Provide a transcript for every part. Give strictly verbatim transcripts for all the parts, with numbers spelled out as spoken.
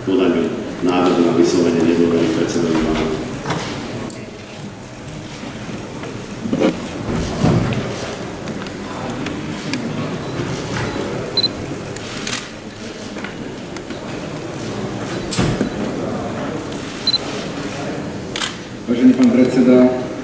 podajme návrh na vyslovenie nedôvery predsedovi vlády. Vážený pán predseda,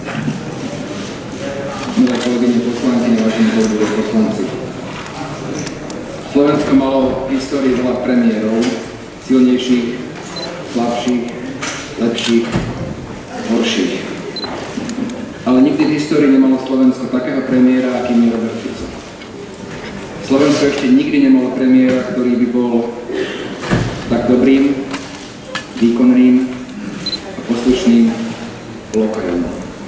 milé kolegyne poslankyne, vážení kolegovia poslanci. Slovensko malo v histórii veľa premiérov, silnejších, slabších, lepších, horších. Ale nikdy v histórii nemalo Slovensko takého premiéra, akým je Robert Fico. Slovensko ešte nikdy nemalo premiéra, ktorý by bol tak dobrým, výkonným a poslušným lokajom.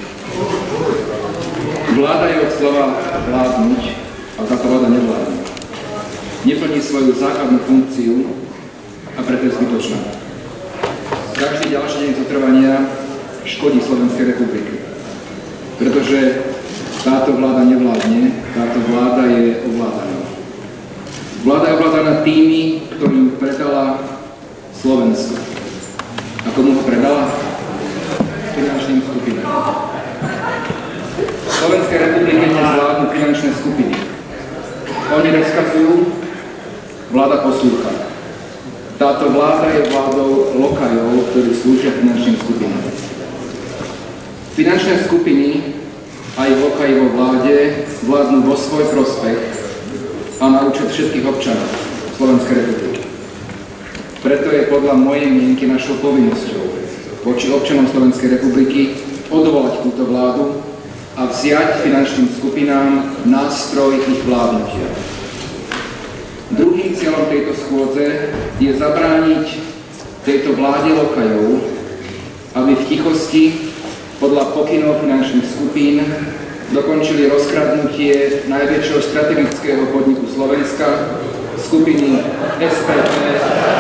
Vláda je od slova vládnuť a táto vláda nevládne. Neplní svoju základnú funkciu a preto je zbytočná. Každý ďalší deň zotrvania škodí Slovenskej republiky. Pretože táto vláda nevládne, táto vláda je ovládaná. Vláda je ovládaná tými, ktorým predala Slovensko. A komu ho predala? Finančným skupinám. V Slovenskej republike nezvládnu finančné skupiny. Oni rozkazujú, vláda poslúcha. Táto vláda je vládou lokajov, ktorí slúžia finančným skupinám. Finančné skupiny aj lokaji vo vláde vládnu vo svoj prospech a na účet všetkých občanov Slovenskej republiky. Preto je podľa mojej mienky našou povinnosťou voči občanom Slovenskej republiky odvolať túto vládu a vziať finančným skupinám nástroj ich vládnutia. Druhým cieľom tejto schôdze je zabrániť tejto vláde lokajov, aby v tichosti podľa pokynov finančných skupín dokončili rozkradnutie najväčšieho strategického podniku Slovenska, skupiny es pé pé.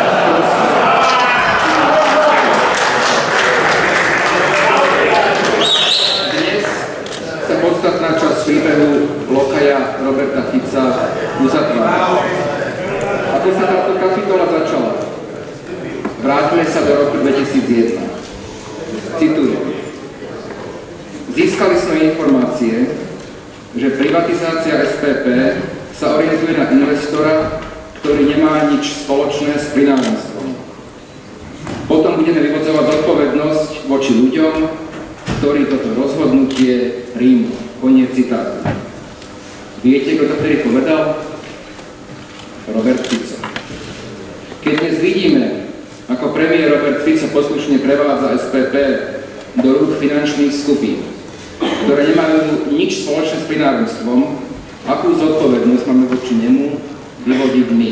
Podstatná časť príbehu lokaja Roberta Fica uzatvára. Ako sa táto kapitola začala? Vrátime sa do roku dvetisícjeden. Citujem. Získali sme informácie, že privatizácia es pé pé sa orientuje na investora, ktorý nemá nič spoločné s plynárenstvom. Potom budeme vyvodzovať zodpovednosť voči ľuďom, ktorí toto rozhodnutie príjmu. Koniec citátu. Viete, kto to vtedy povedal? Robert Fico. Keď dnes vidíme, ako premiér Robert Fico poslušne prevádza es pé pé do rúk finančných skupín, ktoré nemajú nič spoločné s plynárenstvom, akú zodpovednosť máme voči nemu vyvodiť my.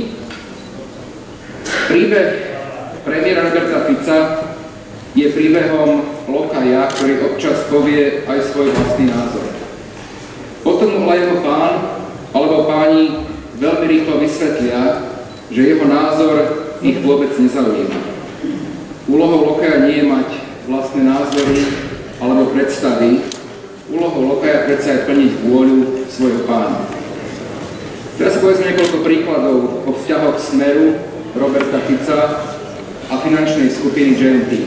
Príbeh premiéra Roberta Fica je príbehom lokaja, ktorý občas povie aj svoj vlastný názor. Potom mohla jeho pán alebo páni veľmi rýchlo vysvetlia, že jeho názor ich vôbec nezaujíma. Úlohou lokaja nie je mať vlastné názory alebo predstavy. Úlohou lokaja predsa je plniť vôľu svojho pána. Teraz sa povedzme niekoľko príkladov o vzťahoch Smeru, Roberta Fica a finančnej skupiny jé en té.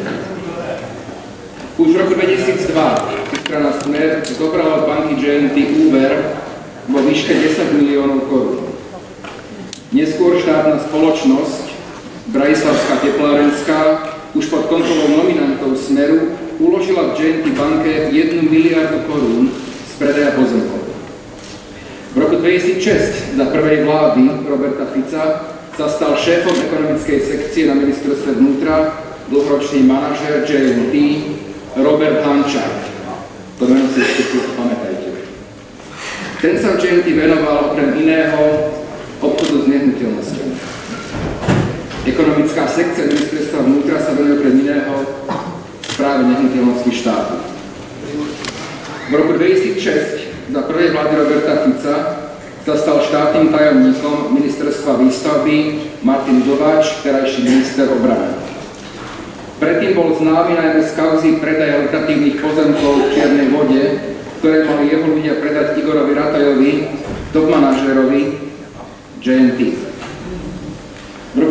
Už v roku dvetisícdva strana Smer zobrala od banky jé en té úver vo výške desať miliónov korún. Neskôr štátna spoločnosť Bratislavská teplárenská už pod kontrolou nominantov Smeru uložila v jé en té banke jednu miliardu korún z predaja pozemkov. V roku dvetisícšesť za prvej vlády Roberta Fica sa stal šéfom ekonomickej sekcie na ministerstve vnútra dlhoročný manažér jé en té Robert Hančák. To meno si ešte pamätajte. Ten sa v jé en té venoval okrem iného obchodu s nehnuteľnosťami. Ekonomická sekcia ministerstva vnútra sa venuje okrem iného správe nehnuteľností štátu. V roku dvetisícšesť za prvej vlády Roberta Fica sa stal štátnym tajomníkom ministerstva výstavby Martin Glováč, terajší minister obrany. Predtým bol známy najmä z kauzy predaja lukratívnych pozemkov v Čiernej Vode, ktoré mali jeho ľudia predať Igorovi Ratajovi, top manažérovi jé en té. V roku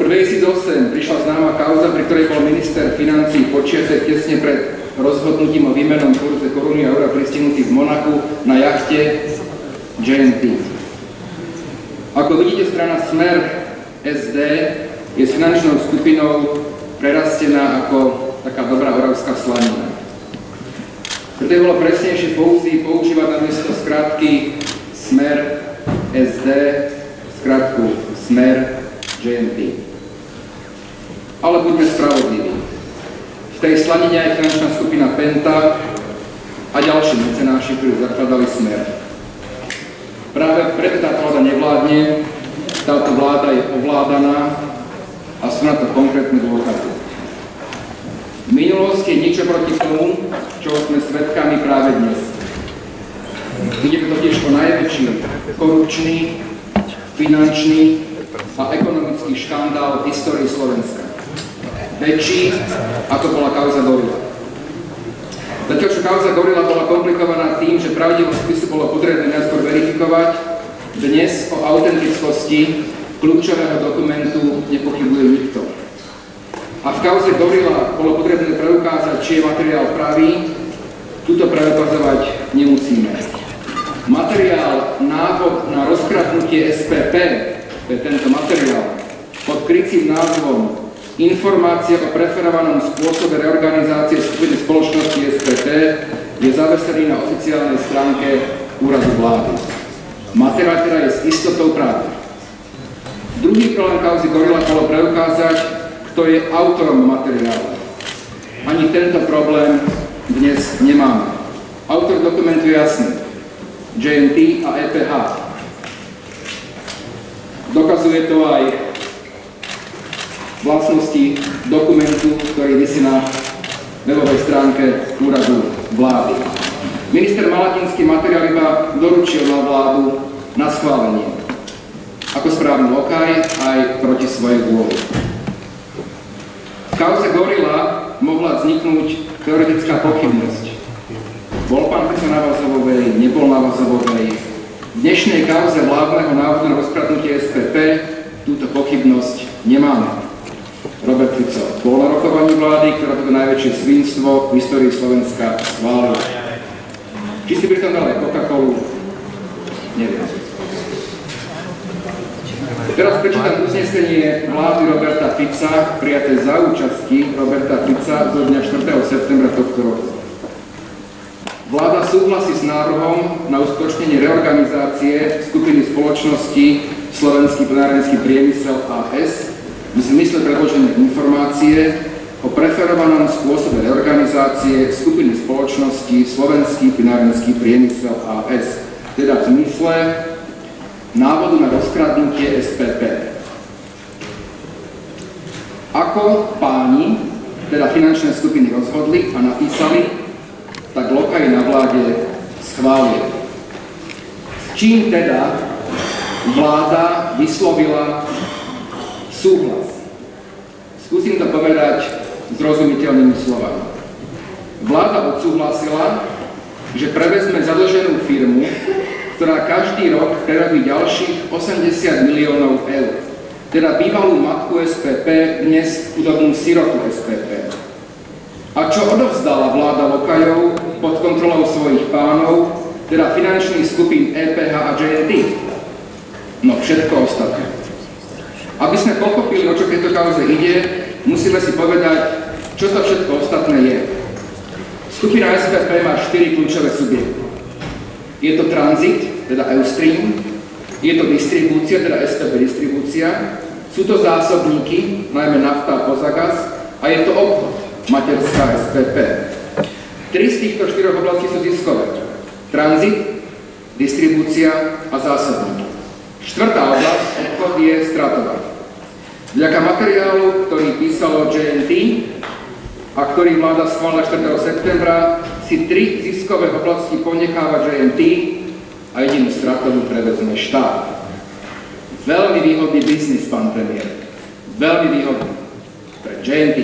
dvetisícosem prišla známa kauza, pri ktorej bol minister financií počiatek tesne pred rozhodnutím o výmennom kurze koruny a eura pristihnutý v Monaku na jachte J and T. Ako vidíte, strana Smer es dé je s finančnou skupinou prerastená ako taká dobrá oravská slanina. Preto je bolo presnejšie používať namiesto skratky Smer es dé skratku Smer J and T. Ale buďme spravodliví. V tej slanine je finančná skupina Penta a ďalší mecenáši, ktorí zakladali Smer. Práve preto táto vláda nevládne, táto vláda je ovládaná a sú na to konkrétne dôkazy. V minulosti je niečo proti tomu, čo sme svedkami práve dnes. Ide totiž o najväčší korupčný, finančný a ekonomický škandál v histórii Slovenska. Väčší, ako bola kauza Gorila. Zatiaľ, čo kauza Gorila bola komplikovaná tým, že pravdivosť spisu bolo potrebné najskôr verifikovať, dnes o autentickosti kľúčového dokumentu nepochybuje nikto. A v kauze Gorila bolo potrebné preukázať, či je materiál pravý, túto preukazovať nemusíme. Materiál návod na rozkradnutie es pé pé, to je tento materiál, pod krycím názvom Informácia o preferovanom spôsobe reorganizácie skupiny spoločnosti es pé pé je zavesený na oficiálnej stránke úradu vlády. Materiál teda je s istotou pravý. Druhý problém kauzy Gorila bolo preukázať, kto je autorom materiálu. Ani tento problém dnes nemáme. Autor dokumentu je jasný. J and T a é pé há. Dokazuje to aj vlastnosti dokumentu, ktorý visí na webovej stránke úradu vlády. Minister Malatinský materiál iba doručil na vládu na schválenie. Ako správny lokaj aj proti svojej vôli. V kauze Gorila mohla vzniknúť teoretická pochybnosť. Bol pán Fico na Vazovovej, nebol na Vazovovej. V dnešnej kauze vládneho návodu na rozkradnutie es pé pé túto pochybnosť nemáme. Robert Fico bol na rokovaní vlády, ktorá toto najväčšie svinstvo v histórii Slovenska schválila. Či si pritom dal aj Coca-Colu? Neviem. Teraz prečítam uznesenie vlády Roberta Fica, prijaté za účasti Roberta Fica zo dňa štvrtého septembra tohto roku. Vláda súhlasí s návrhom na uskutočnenie reorganizácie skupiny spoločnosti Slovenský plynárenský priemysel á es v zmysle predloženej informácie o preferovanom spôsobe reorganizácie skupiny spoločnosti Slovenský plynárenský priemysel á es, teda v zmysle návodu na rozkradnutie es pé pé. Ako páni, teda finančné skupiny rozhodli a napísali, tak lokaji na vláde schválili. S čím teda vláda vyslovila súhlas? Skúsim to povedať zrozumiteľnými slovami. Vláda odsúhlasila, že prevezme zadlženú firmu, ktorá každý rok prerobí ďalších osemdesiat miliónov eur. Teda bývalú matku es pé pé, dnes chudobnú sirotu es pé pé. A čo odovzdala vláda lokajov pod kontrolou svojich pánov, teda finančných skupín é pé há a J and T? No všetko ostatné. Aby sme pochopili, o čo v tejto kauze ide, musíme si povedať, čo to všetko ostatné je. Skupina es pé pé má štyri kľúčové subjekty. Je to tranzit, teda Eustream, je to distribúcia, teda es pé pé distribúcia, sú to zásobníky, najmä nafta a Pozagas, a je to obchod, materská es pé pé. Tri z týchto štyroch oblastí sú ziskové. Tranzit, distribúcia a zásobníky. Štvrtá oblasť, obchod, je stratová. Vďaka materiálu, ktorý písalo J and T a ktorý vláda schválila štvrtého septembra, si tri ziskové oblasti ponecháva J and T a jedinú stratovú prevezme štát. Veľmi výhodný biznis, pán premiér. Veľmi výhodný pre J and T.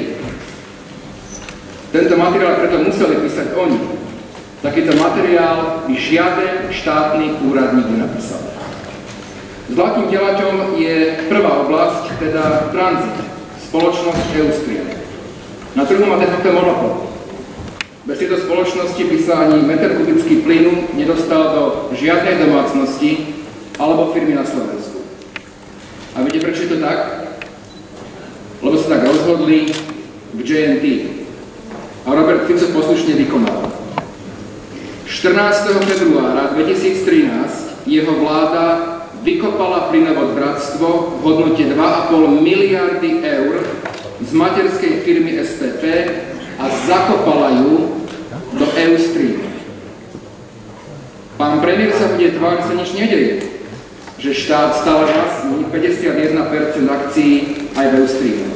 Tento materiál preto museli písať oni. Takýto materiál by žiaden štátny úradník nenapísal. Zlatým telaťom je prvá oblasť, teda tranzit, spoločnosť Eustream. Na trhu má de facto monopol. Bez tejto spoločnosti by sa ani meter kubický plynu nedostal do žiadnej domácnosti alebo firmy na Slovensku. A viete, prečo je to tak? Lebo sa tak rozhodli v J and T. A Robert Fico poslušne vykonal. štrnásteho februára dvetisíctrinásť jeho vláda vykopala plynovod Bratstvo v hodnote dva a pol miliardy eur z materskej firmy S P P a zakopala ju do Eustream. Pán premiér sa bude tváriť, že sa nič nedeje, že štát stále vlastní päťdesiatjeden percent akcií aj v Eustream.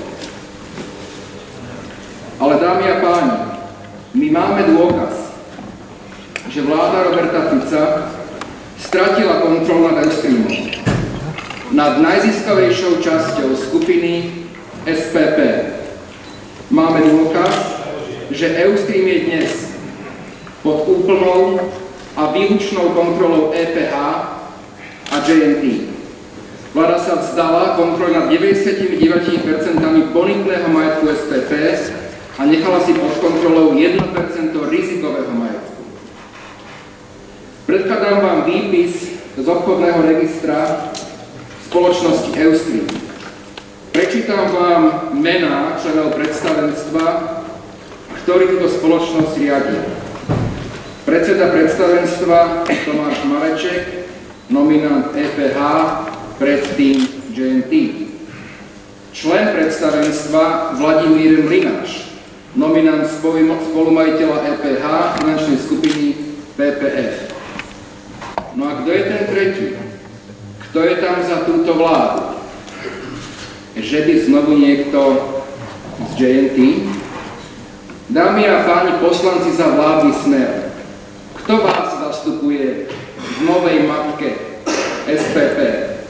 Ale dámy a páni, my máme dôkaz, že vláda Roberta Fica stratila kontrolu nad Eustreamom, nad najziskavejšou časťou skupiny S P P. Máme dôkaz, že Eustream je dnes pod úplnou a výlučnou kontrolou E P H a J and T. Vláda sa vzdala kontroly nad deväťdesiatdeväť percent bonitného majetku S P P a nechala si pod kontrolou jedno percento rizikového majetku. Predkladám vám výpis z obchodného registra spoločnosti Eustream. Prečítam vám mená členov predstavenstva, ktorí túto spoločnosť riadia. Predseda predstavenstva Tomáš Mareček, nominant E P H, predtým J and T. Člen predstavenstva Vladimír Mlynáš, nominant spolumajiteľa E P H finančnej skupiny P P F. No a kto je ten tretí? Kto je tam za túto vládu? Že by znovu niekto z J and T? Dámy a páni poslanci za vládny Smer, kto vás zastupuje v novej matke S P P?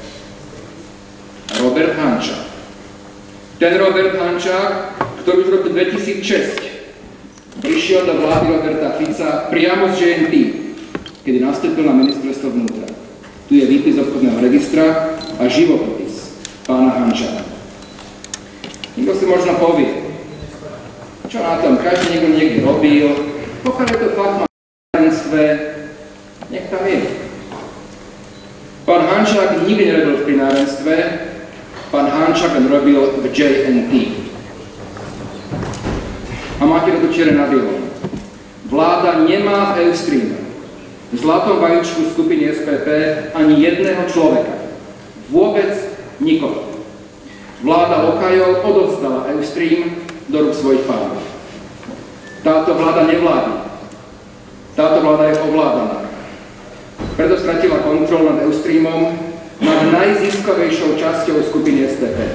Robert Hančák. Ten Robert Hančák, ktorý už v roku dvetisícšesť prišiel do vlády Roberta Fica priamo z J and T, kedy nastúpil na ministerstvo vnútra. Tu je výpis obchodného registra a životopis pána Hančáka. Niekto si možno povie, čo na tom, každý niekto niekde robil, pokiaľ je to fakt má v plynárenstve, nech tam je. Pán Hančák nikdy nerobil v plynárenstve, pán Hančák robil v J and T. A máte to čierne na bielom. Vláda nemá v Eustreame, v zlatom vajíčku skupiny S P P, ani jedného človeka. Vôbec nikoho. Vláda lokajov odovzdala Eustream do rúk svojich pánov. Táto vláda nevládne. Táto vláda je ovládaná. Preto stratila kontrolu nad Eustreamom, nad najziskovejšou časťou skupiny S P P.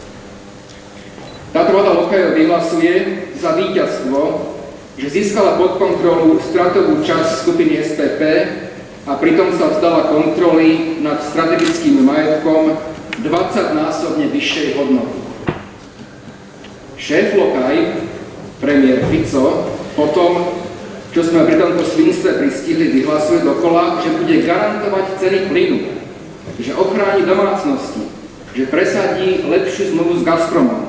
Táto vláda lokajov vyhlasuje za víťazstvo, že získala pod kontrolu stratovú časť skupiny S P P a pritom sa vzdala kontroly nad strategickým majetkom dvadsaťnásobne vyššej hodnoty. Šéf lokaj, premiér Fico, potom, čo sme pri tomto svinstve pristihli, vyhlasuje dokola, že bude garantovať ceny plynu, že ochráni domácnosti, že presadí lepšiu zmluvu s Gazpromom.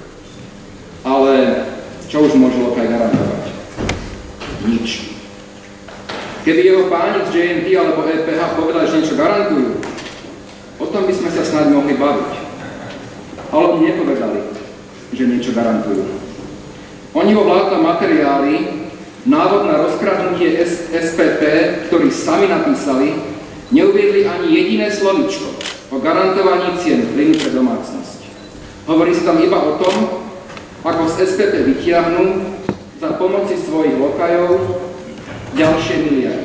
Ale čo už môže lokaj garantovať? Nič. Keby jeho páni z J and T alebo E P H povedali, že niečo garantujú, o tom by sme sa snáď mohli baviť. Ale oni nepovedali, že niečo garantujú. Oni vo vládnom materiáli návod na rozkradnutie S P P, ktorý sami napísali, neuviedli ani jediné slovíčko o garantovaní cien plynu pre domácnosť. Hovorí sa tam iba o tom, ako z S P P vytiahnu za pomoci svojich lokajov ďalšie miliardy.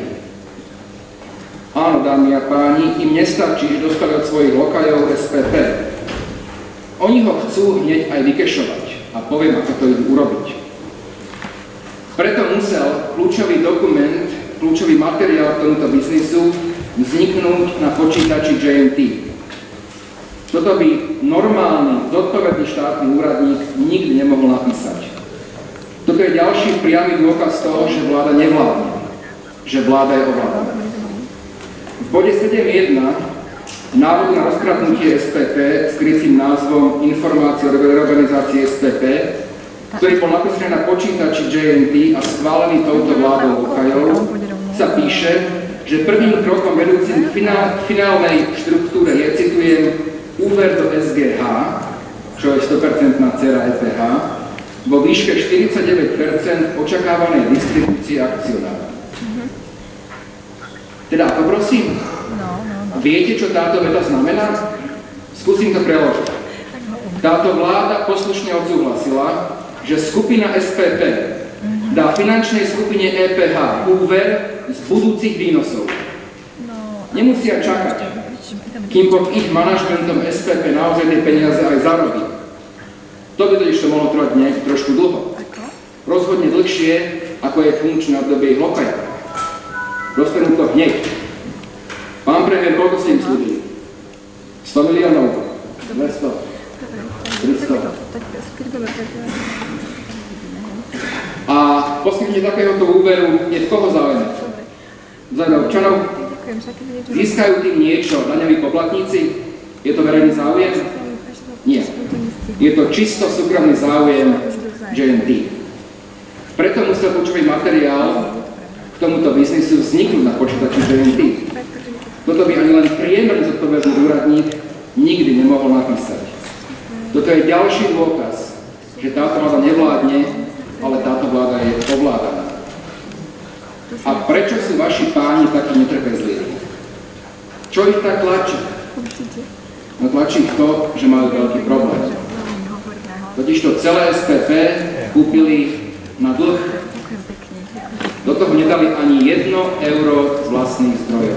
Áno, dámy a páni, im nestačí, že dostali od svojich lokajov S P P. Oni ho chcú hneď aj vykešovať a poviem, ako to idú urobiť. Preto musel kľúčový dokument, kľúčový materiál k tomuto biznisu vzniknúť na počítači J and T. Toto by normálny, zodpovedný štátny úradník nikdy nemohol napísať. Toto je ďalší priamy dôkaz toho, že vláda nevládne, že vláda je ovládaná. V bode sedem bodka jeden návod na rozkradnutie es pé pé s krycím názvom Informácie o reorganizácii es pé pé, ktorý bol napísaný na počítači J N T a schválený touto vládou Lokajov, sa píše, že prvým krokom vedúcim k finál, finálnej štruktúre je, citujem, úver do es gé há, čo je sto percent dcera é pé há, vo výške štyridsaťdeväť percent očakávanej distribúcie akcionára. Mm-hmm. Teda, poprosím, no, no, no. Viete, čo táto veta znamená? Skúsim to preložiť. Táto vláda poslušne odsúhlasila, že skupina es pé pé mm-hmm. dá finančnej skupine é pé há úver z budúcich výnosov. No, nemusia čakať, kým pod ich manažmentom es pé pé naozaj tie peniaze aj zarobí. To by totiž to mohlo trvať nejak trošku dlho. Rozhodne dlhšie, ako je funkčné obdobie ich Lokaja. Dostanú to hneď. Pán premiér, koľko ste im slúbili? sto miliónov? dvesto? tristo? A poskytnutie takéhoto úveru je v koho záujme? Záujme občanov? Získajú tým niečo daňoví poplatníci? Je to verejný záujem? Nie. Je to čisto súkromný záujem J N T. Preto musel kľúčový materiál k tomuto biznisu vzniknúť na počítači J N T. Toto by ani len priemerný zodpovedný úradník nikdy nemohol napísať. Toto je ďalší dôkaz, že táto vláda nevládne, ale táto vláda je ovládaná. A prečo sú vaši páni takí netrpezliví? Čo ich tak tlačí? No tlačí to, že majú veľký problém. Totižto celé es pé pé kúpili na dlh. Do toho nedali ani jedno euro z vlastných zdrojov.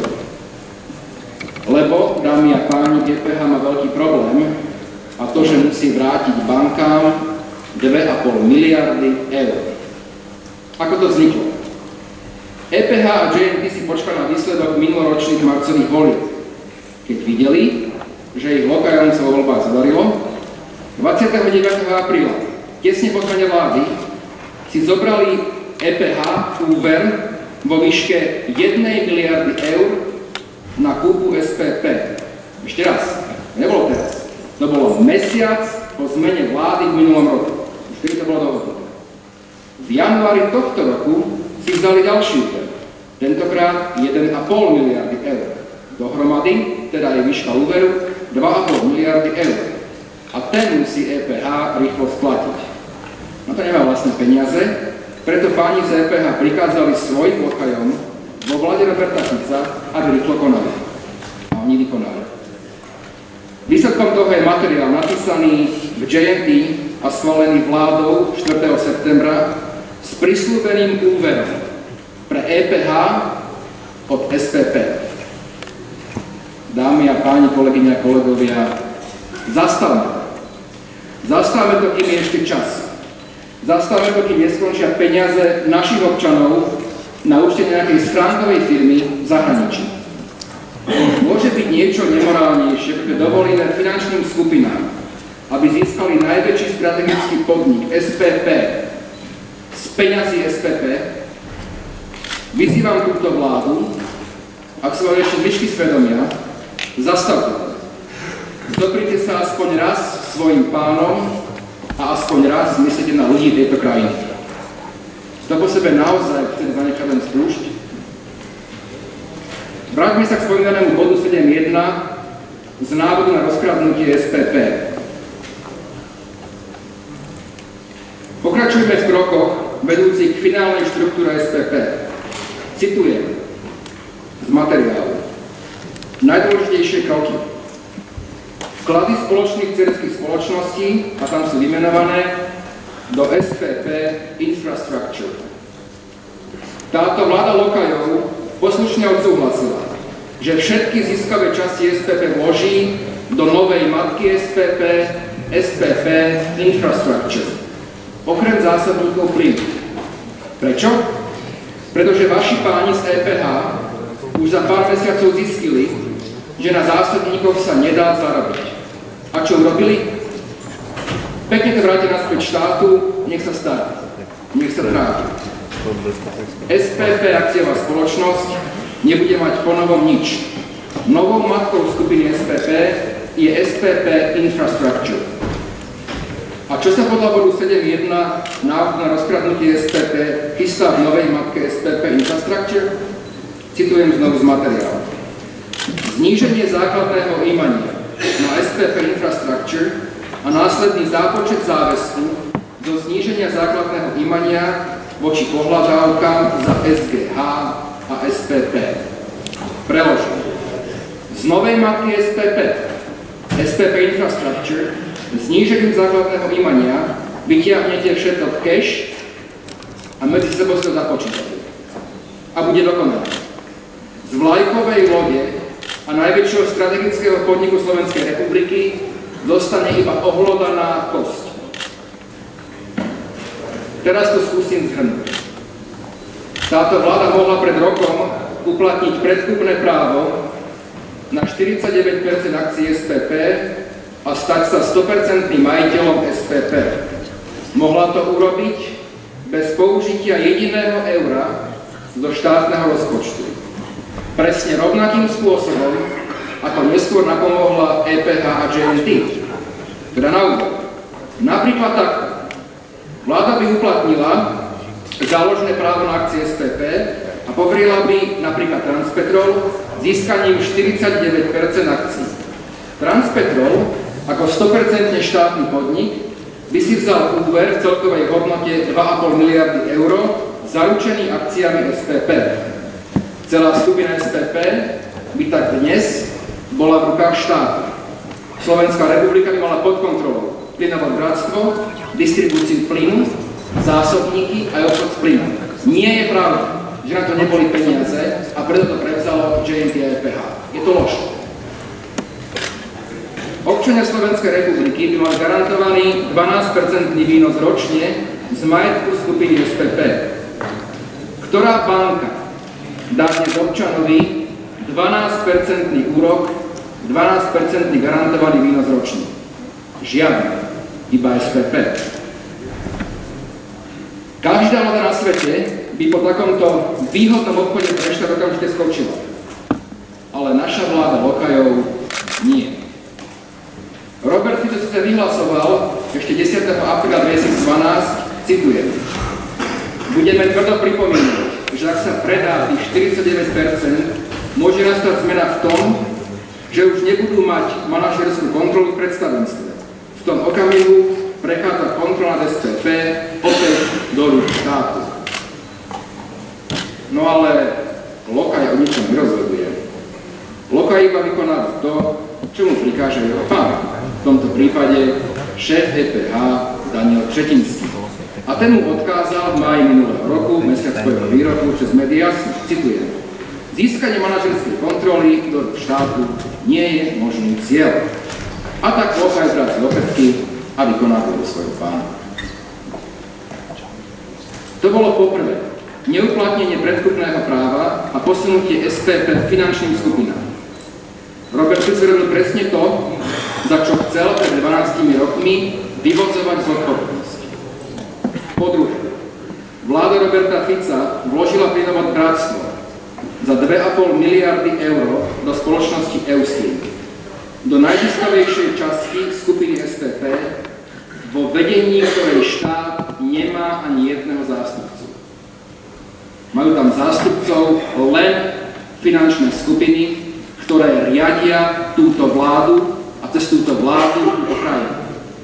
Lebo, dámy a páni, é pé há má veľký problém a to, že musí vrátiť bankám dve a pol miliardy eur. Ako to vzniklo? é pé há a J N T si počkali na výsledok minuloročných marcových volieb, keď videli, že ich Lokajom sa vo voľbách zadarilo. dvadsiateho deviateho apríla, tesne po zmene vlády, si zobrali é pé há úver vo výške jednej miliardy eur na kúpu es pé pé. Ešte raz, nebolo teraz. To bolo mesiac po zmene vlády v minulom roku. Už vtedy to bolo dohodnuté. V januári tohto roku si vzali ďalší úver. Tentokrát jeden a pol miliardy eur. Dohromady, teda je výška úveru, dva a pol miliardy eur. A ten musí é pé há rýchlo splatiť. Na to nemá vlastné peniaze, preto páni z é pé há prikázali svojim Lokajom vo vláde Roberta Fica, aby rýchlo konali. A oni vykonali. Výsledkom toho je materiál napísaný v J N T a schválený vládou štvrtého septembra s prisľúbeným úverom pre é pé há od es pé pé. Dámy a páni, kolegyne a kolegovia, zastavme to. Zastavme to, kým je ešte čas. Zastavme to, kým neskončia peniaze našich občanov na účte nejakej schránkovej firmy v zahraničí. Môže byť niečo nemorálnejšie, ako dovolené finančným skupinám, aby získali najväčší strategický podnik es pé pé z peňazí es pé pé. Vyzývam túto vládu, ak sú vám ešte zvyšky svedomia, zastavte to. Doprite sa aspoň raz svojim pánom a aspoň raz myslíte na ľudí tejto krajiny. To po sebe naozaj chce zanechať len spúšť. Vráťme sa k spomínanému bodu sedem jedna z návodu na rozkradnutie es pé pé. Pokračujme v krokoch vedúcich k finálnej štruktúre es pé pé. Citujem z materiálu. Najdôležitejšie kroky. Vklady spoločných dcerských spoločností, a tam sú vymenované, do es pé pé Infrastructure. Táto vláda Lokajov poslušne odsúhlasila, že všetky ziskové časti es pé pé vloží do novej matky es pé pé, es pé pé Infrastructure. Okrem zásobníkov plynu. Prečo? Pretože vaši páni z é pé há už za pár mesiacov zistili, že na zásobníkoch sa nedá zarobiť. A čo urobili? Pekne to vráti naspäť štátu, nech sa stará, nech sa trápi. es pé pé akciová spoločnosť nebude mať ponovom nič. Novou matkou skupiny es pé pé je es pé pé Infrastructure. A čo sa podľa bodu sedem jedna návrh na rozkradnutie es pé pé chystá v novej matke es pé pé Infrastructure? Citujem znovu z materiálu. Zníženie základného imania na es pé pé Infrastructure a následný zápočet záväzku do zníženia základného imania voči pohľadávkam za es gé há a es pé pé. Preložím. Z novej matky es pé pé, es pé pé Infrastructure, znížením základného imania vytiahnete všetok cash a medzi sebou sa započítate. A bude dokonané. Z vlajkovej lode a najväčšieho strategického podniku Slovenskej republiky zostane iba ohlodaná kosť. Teraz to skúsim zhrnúť. Táto vláda mohla pred rokom uplatniť predkupné právo na štyridsaťdeväť percent akcií es pé pé a stať sa sto percent majiteľom es pé pé. Mohla to urobiť bez použitia jediného eura zo štátneho rozpočtu. Presne rovnakým spôsobom, ako neskôr napomohla é pé há a jé en té. Teda na úvod. Napríklad tak, vláda by uplatnila záložné právo na akcie es pé pé a poverila by napríklad Transpetrol získaním štyridsaťdeväť percent akcií. Transpetrol ako sto percent štátny podnik by si vzal úver v celkovej hodnote dva a pol miliardy eur zaručený akciami es pé pé. Celá skupina es pé pé by tak dnes bola v rukách štátu. Slovenská republika by mala pod kontrolou plynové bratstvo, distribúciu plynu, zásobníky a obchod s plynom. Nie je pravda, že na to neboli peniaze a preto to prevzalo jé en té a é pé há. Je to lož. Občania Slovenskej republiky by mali garantovaný dvanásť percent výnos ročne z majetku skupiny es pé pé. Ktorá banka dá dnes občanovi dvanásť percent úrok, dvanásť percent garantovaný výnos ročne? Žiadny, iba es pé pé. Každá vláda na svete by po takomto výhodnom obchode pre štát okamžite skočila. Ale naša vláda lokajov nie. Robert Fico sa vyhlasoval ešte desiateho apríla dvetisícdvanásť, citujem: budeme tvrdo pripomínať, že ak sa predá tých štyridsaťdeväť percent, môže nastať zmena v tom, že už nebudú mať manažerskú kontrolu v predstavenstve. V tom okamihu prechádza kontrola nad es pé pé opäť do rúk štátu. No ale lokaj o ničom nerozhoduje. Lokaj iba vykonáva to, čo mu prikáže jeho pán. V tomto prípade šéf é pé há Daniel Křetínský. A ten mu odkázal v máji minulého roku, mesiac po jeho výroku, cez médiá, citujem: získanie manažerskej kontroly do štátu nie je možný cieľ. A tak lokaj zráci opätky a vykonávajú svojho pána. To bolo poprvé neuplatnenie predkupného práva a posunutie es pé pé finančným skupinám. Robert Fico robil presne to, za čo chcel pred dvanástimi rokmi vyvodzovať zodpovednosť. Po druhé, vláda Roberta Fica vložila plynovod Bratstvo za dve a pol miliardy eur do spoločnosti Eustream, do najziskovejšej časti skupiny es pé pé, vo vedení ktorej štát nemá ani jedného zástupcu. Majú tam zástupcov len finančné skupiny, ktoré riadia túto vládu a cez túto vládu túto krajinu.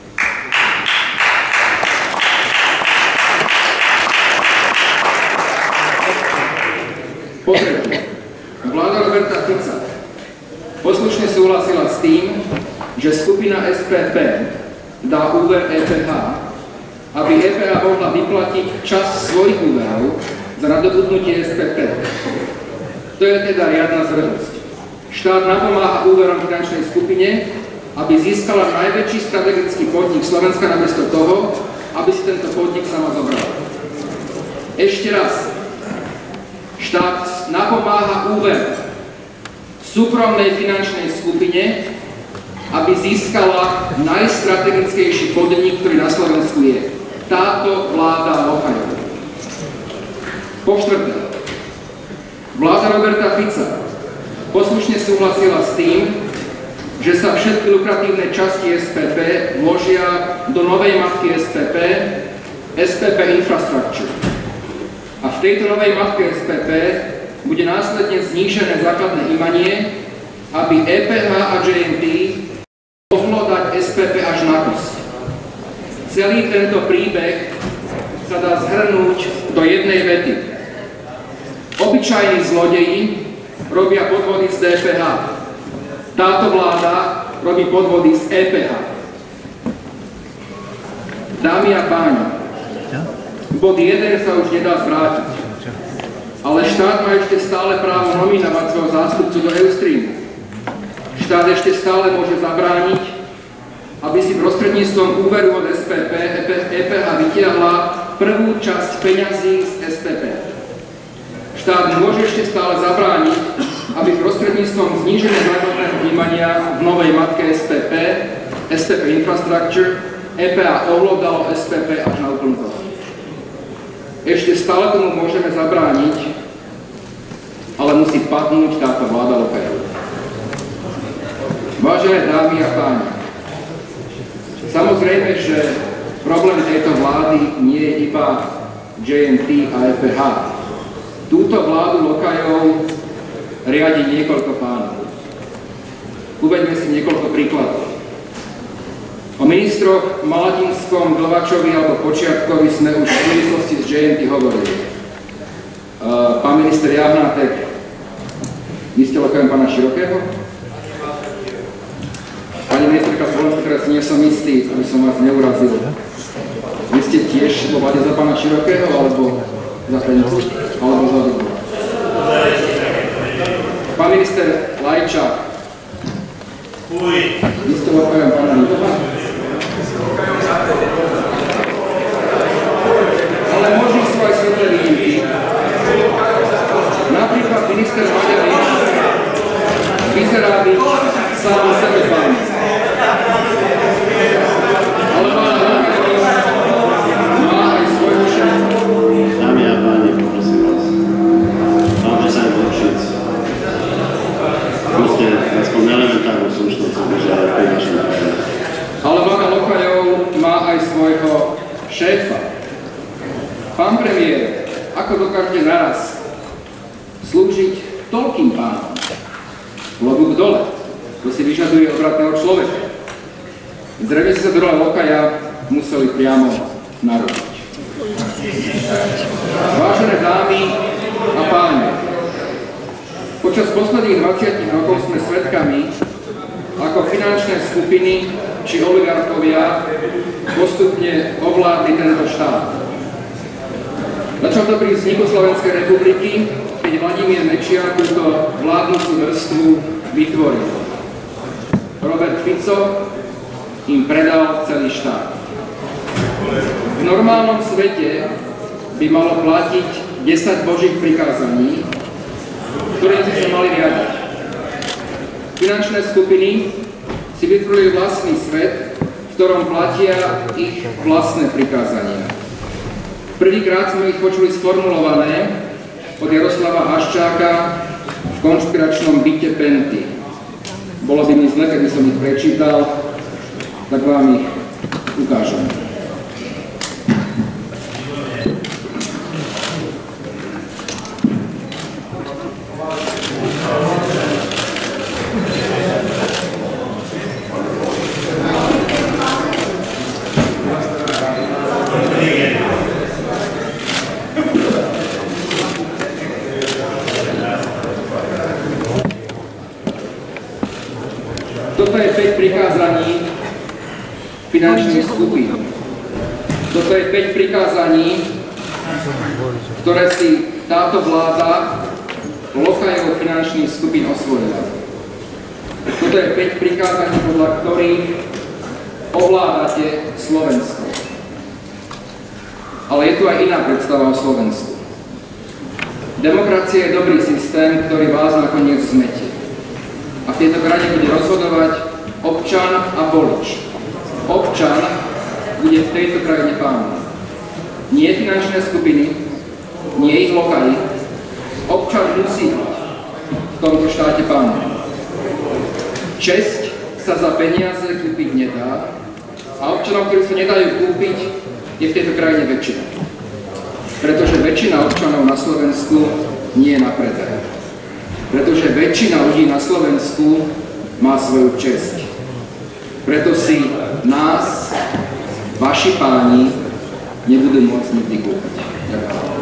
Po tretie, vláda Roberta Fica poslušne súhlasila s tým, že skupina es pé pé dá úver é pé há, aby é pé há mohla vyplatiť časť svojich úverov za nadobudnutie es pé pé. To je teda riadna zrelosť. Štát napomáha úverom finančnej skupine, aby získala najväčší strategický podnik Slovenska namiesto toho, aby si tento podnik sama zobrala. Ešte raz. Štát napomáha úver súkromnej finančnej skupine, aby získala najstrategickejší podnik, ktorý na Slovensku je. Táto vláda lokajov. Po štvrté, vláda Roberta Fica poslušne súhlasila s tým, že sa všetky lukratívne časti es pé pé vložia do novej matky es pé pé, es pé pé Infrastructure. A v tejto novej matke es pé pé bude následne znížené základné imanie, aby é pé há a jé en té mohlo dať es pé pé až na kosť. Celý tento príbeh sa dá zhrnúť do jednej vety. Obyčajní zlodeji robia podvody z dé pé há. Táto vláda robí podvody z é pé há. Dámy a páni, bod jeden sa už nedá zvrátiť, ale štát má ešte stále právo nominovať svojho zástupcu do Eustreamu. Štát ešte stále môže zabrániť, aby si prostredníctvom úveru od es pé pé é pé há vytiahla prvú časť peňazí z es pé pé. Štát môže ešte stále zabrániť, aby prostredníctvom zníženia základného vnímania v novej matke es pé pé, es pé pé Infrastructure, é pé há ovládalo es pé pé až na úplnú kosť. Ešte stále tomu môžeme zabrániť, ale musí padnúť táto vláda Lokajov. Vážené dámy a páni, samozrejme, že problém tejto vlády nie je iba jé en té a é pé há. Túto vládu Lokajov riadi niekoľko pánov. Uveďme si niekoľko príkladov. O ministroch Malatinskom, Glvačovi alebo Počiatkovi sme už v súvislosti s jé en té hovorili. Uh, pán minister Jahnátek, vy ste Lokajom pána Širokého? Pani ministerka Slovenska, teraz nie som istý, aby som vás neurazil. Vy ste tiež vo vláde za pána Širokého alebo za Penku? Alebo za Dubu? Pán minister Lajčák, vy ste Lokajom pána Lidova? Ale možno sú aj svetlé výnimky. Napríklad minister Maďarič vyzerá byť sám sebe pán. Ale pán Lokajov má aj svojho šéfa. Dámy a páni, poprosím vás. Máme sa zlepšiť. Proste aspoň elementárnu slušnosť, že aj pri našom kraju. Ale vláda Lokajov má aj svojho šéfa. Pán premiér, ako dokážete naraz slúžiť toľkým pánom? Klobúk dole, to si vyžaduje odvratného človeka. Zrejme si sa do rola Lokaja museli priamo narodiť. Vážené dámy a páni, počas posledných dvadsiatich rokov sme svedkami, ako finančné skupiny či oligarchovia postupne ovládli tento štát. Začal to pri vzniku Slovenskej republiky, keď Vladimír Mečiar túto vládnúcu vrstvu vytvoril. Robert Fico im predal celý štát. V normálnom svete by malo platiť desať božích prikázaní, ktorým by sa mali riadiť. Finančné skupiny si vytvorili vlastný svet, v ktorom platia ich vlastné prikázania. Prvýkrát sme ich počuli sformulované od Jaroslava Haščáka v konšpiračnom byte Penty. Bolo by mi zle, keby som ich prečítal, tak vám ich ukážem. Toto je päť prikázaní finančných skupín. Toto je päť prikázaní, ktoré si táto vláda Lokajov finančných skupín osvojila. Toto je päť prikázaní, podľa ktorých ovládate Slovensko. Ale je tu aj iná predstava o Slovensku. Demokracia je dobrý systém, ktorý vás nakoniec zmetie. A v tejto krajine bude rozhodovať občan a volič. Občan bude v tejto krajine pánom. Nie finančné skupiny, nie ich lokaji. Občan musí byť v tomto štáte pánu. Česť sa za peniaze kúpiť nedá a občanov, ktorí sa nedajú kúpiť, je v tejto krajine väčšina. Pretože väčšina občanov na Slovensku nie je na predaj. Pretože väčšina ľudí na Slovensku má svoju česť. Preto si nás, vaši páni, nebudú môcť nikdy kúpiť. Ďakujem.